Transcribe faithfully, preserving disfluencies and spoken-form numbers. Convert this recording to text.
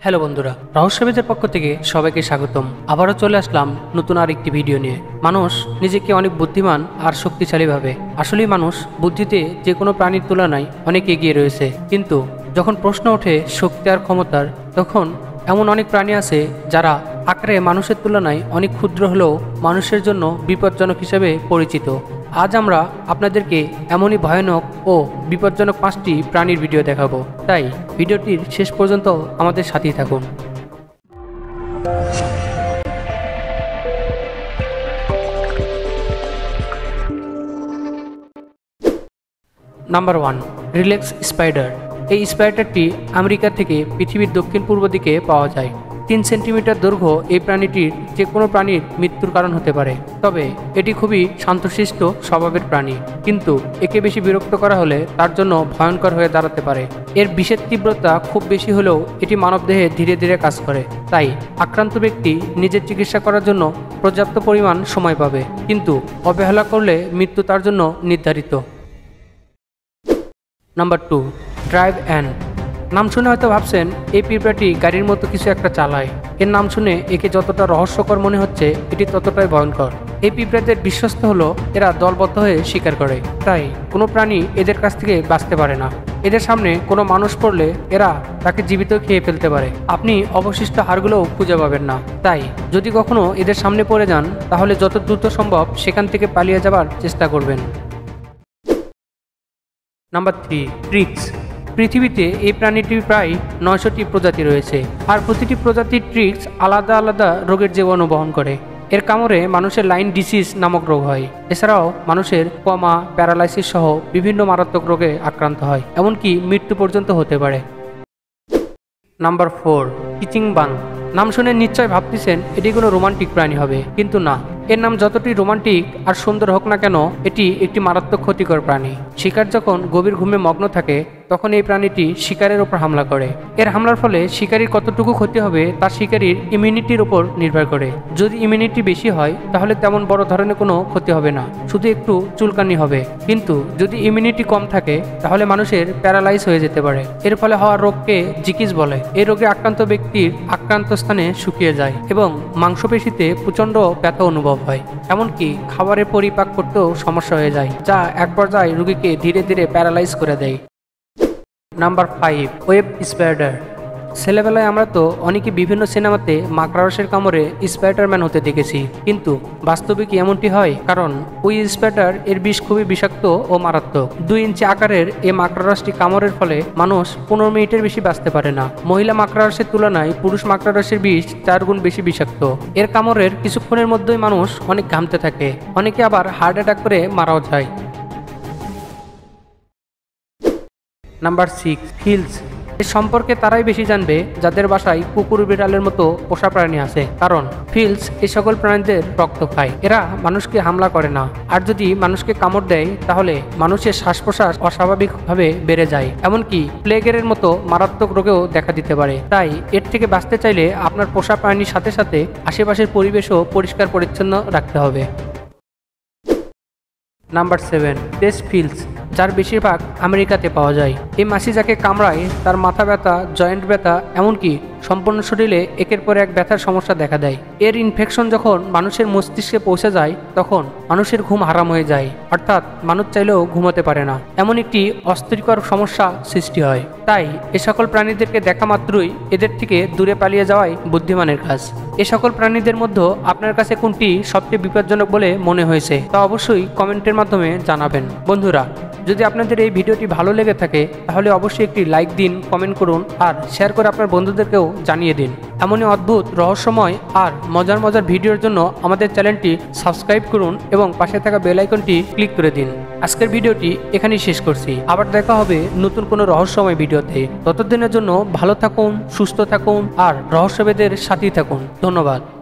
Hello বন্ধুরা, রহস্যবিদের পক্ষ থেকে সবাইকে স্বাগতম। আবারও চলে আসলাম নতুন আর একটি ভিডিও নিয়ে। মানুষ নিজেকে অনেক বুদ্ধিমান আর শক্তিশালী ভাবে। আসলেই মানুষ বুদ্ধিতে যে কোনো প্রাণীর তুলনায় অনেক এগিয়ে রয়েছে, কিন্তু যখন প্রশ্ন ওঠে শক্তি আর ক্ষমতার, তখন এমন অনেক প্রাণী আছে যারা আকারে মানুষের তুলনায় অনেক ক্ষুদ্র হলেও মানুষের জন্য বিপজ্জনক হিসেবে পরিচিত। আজ আমরা আপনাদেরকে এমনই ভয়ানক ও বিপজ্জনক পাঁচটি প্রাণীর ভিডিও দেখাবো, তাই ভিডিওটির শেষ পর্যন্ত আমাদের সাথেই থাকুন। Number one, recluse spider. এই স্পাইডারটি আমেরিকা থেকে পৃথিবীর দক্ষিণ পূর্ব দিকে পাওয়া যায়। তিন সেন্টিমিটার দৈর্ঘ্য এই প্রাণীটির যে কোনো প্রাণীর মৃত্যুর কারণ হতে পারে, তবে এটি খুবই শান্তশিষ্ট স্বভাবের প্রাণী, কিন্তু একে বেশি বিরক্ত করা হলে তার জন্য ভয়ঙ্কর হয়ে দাঁড়াতে পারে। এর বিষের তীব্রতা খুব বেশি হলেও এটি মানবদেহে ধীরে ধীরে কাজ করে, তাই আক্রান্ত ব্যক্তি নিজের চিকিৎসা করার জন্য পর্যাপ্ত পরিমাণ সময় পাবে, কিন্তু অবহেলা করলে মৃত্যু তার জন্য নির্ধারিত। Number two, drive an. নাম শুনে হয়তো ভাবছেন এই পিঁপড়াটি গাড়ির মতো কিছু একটা চালায়। এর নাম শুনে একে যতটা রহস্যকর মনে হচ্ছে, এটি ততটাই ভয়ঙ্কর। এই পিঁপড়াদের বিশ্বস্ত হলো এরা দলবদ্ধ হয়ে শিকার করে, তাই কোনো প্রাণী এদের কাছ থেকে বাঁচতে পারে না। এদের সামনে কোনো মানুষ পড়লে এরা তাকে জীবিত খেয়ে ফেলতে পারে। আপনি অবশিষ্ট হাড়গুলোও খুঁজে পাবেন না, তাই যদি কখনো এদের সামনে পড়ে যান তাহলে যত দ্রুত সম্ভব সেখান থেকে পালিয়ে যাবার চেষ্টা করবেন। Number three, tricks. পৃথিবীতে এই প্রাণীটির প্রায় নয়শোটি প্রজাতি রয়েছে, আর প্রতিটি প্রজাতির ট্রিক্স আলাদা আলাদা রোগের জীবাণু বহন করে। এর কামড়ে মানুষের লাইন ডিসিজ নামক রোগ হয়। এছাড়াও মানুষের কোমা, প্যারালাইসিস সহ বিভিন্ন মারাত্মক রোগে আক্রান্ত হয়, এমনকি মৃত্যু পর্যন্ত হতে পারে। নাম্বার ফোর, কিচিং বাং। নাম শুনে নিশ্চয় ভাবতেছেন এটি কোনো রোমান্টিক প্রাণী হবে, কিন্তু না। এর নাম যতটি রোমান্টিক আর সুন্দর হোক না কেন, এটি একটি মারাত্মক ক্ষতিকর প্রাণী। শিকার যখন গভীর ঘুমে মগ্ন থাকে তখন এই প্রাণীটি শিকারের উপর হামলা করে। এর হামলার ফলে শিকারীর কতটুকু ক্ষতি হবে তা শিকারীর ইমিউনিটির উপর নির্ভর করে। যদি ইমিউনিটি বেশি হয় তাহলে তেমন বড় ধরনের কোনো ক্ষতি হবে না, শুধু একটু চুলকানি হবে। কিন্তু যদি ইমিউনিটি কম থাকে তাহলে মানুষের প্যারালাইজ হয়ে যেতে পারে। এর ফলে হওয়া রোগকে জিকিস বলে। এই রোগে আক্রান্ত ব্যক্তির আক্রান্ত স্থানে শুকিয়ে যায় এবং মাংসপেশিতে প্রচণ্ড ব্যথা অনুভব হয়, এমনকি খাবারের পরিপাক করতেও সমস্যা হয়ে যায়, যা এক পর্যায়ে রোগীকে ধীরে ধীরে প্যারালাইজ করে দেয়। Number five, web spider. ছেলেবেলায় আমরা তো অনেকে বিভিন্ন সিনেমাতে মাকড়ারসের কামড়ে স্পাইডারম্যান হতে দেখেছি, কিন্তু বাস্তবে কি এমনটি হয়? কারণ ওই স্পাইডার এর বিষ খুবই বিষাক্ত ও মারাত্মক। দুই ইঞ্চি আকারের এই মাকড়ারসটি কামড়ের ফলে মানুষ পনেরো মিনিটের বেশি বাঁচতে পারে না। মহিলা মাকড়ারসের তুলনায় পুরুষ মাকড়ারসের বিষ চার গুণ বেশি বিষাক্ত। এর কামড়ের কিছুক্ষণের মধ্যেই মানুষ অনেক ঘামতে থাকে, অনেকে আবার হার্ট অ্যাটাক করে মারাও যায়। নাম্বার সিক্স, ফিলস। এর সম্পর্কে তারাই বেশি জানবে যাদের বাসায় কুকুর বিড়ালের মতো পোষা প্রাণী আছে, কারণ ফিলস এই সকল প্রাণীদের রক্ত খায়। এরা মানুষকে হামলা করে না, আর যদি মানুষকে কামড় দেয় তাহলে মানুষের শ্বাস প্রশ্বাস অস্বাভাবিকভাবে বেড়ে যায়, এমনকি প্লেগের মতো মারাত্মক রোগেও দেখা দিতে পারে। তাই এর থেকে বাঁচতে চাইলে আপনার পোষা প্রাণীর সাথে সাথে আশেপাশের পরিবেশও পরিষ্কার পরিচ্ছন্ন রাখতে হবে। নাম্বার সেভেন, টেস্ট ফিলস, যার বেশিরভাগ আমেরিকাতে পাওয়া যায়। এই মাছি যাকে কামড়ায় তার মাথা ব্যথা, জয়েন্ট ব্যথা, এমনকি সম্পূর্ণ শরীরে একের পর এক ব্যথার সমস্যা দেখা দেয়। এর ইনফেকশন যখন মানুষের মস্তিষ্কে পৌঁছে যায় তখন মানুষের ঘুম হারাম হয়ে যায়, অর্থাৎ মানুষ চাইলেও ঘুমাতে পারে না। এমন একটি অস্থিরকর সমস্যা সৃষ্টি হয়। তাই এ সকল প্রাণীদেরকে দেখা মাত্রই এদের থেকে দূরে পালিয়ে যাওয়াই বুদ্ধিমানের কাজ। এ সকল প্রাণীদের মধ্যে আপনার কাছে কোনটি সবচেয়ে বিপজ্জনক বলে মনে হয়েছে তা অবশ্যই কমেন্টের মাধ্যমে জানাবেন। বন্ধুরা, যদি আপনাদের এই ভিডিওটি ভালো লেগে থাকে তাহলে অবশ্যই একটি লাইক দিন, কমেন্ট করুন আর শেয়ার করে আপনার বন্ধুদেরকেও জানিয়ে দিন। এমনই অদ্ভুত, রহস্যময় আর মজার মজার ভিডিওর জন্য আমাদের চ্যানেলটি সাবস্ক্রাইব করুন এবং পাশে থাকা বেল আইকনটি ক্লিক করে দিন। আজকের ভিডিওটি এখানেই শেষ করছি। আবার দেখা হবে নতুন কোনো রহস্যময় ভিডিওতে। ততদিনের জন্য ভালো থাকুন, সুস্থ থাকুন আর রহস্যবেদের সাথেই থাকুন। ধন্যবাদ।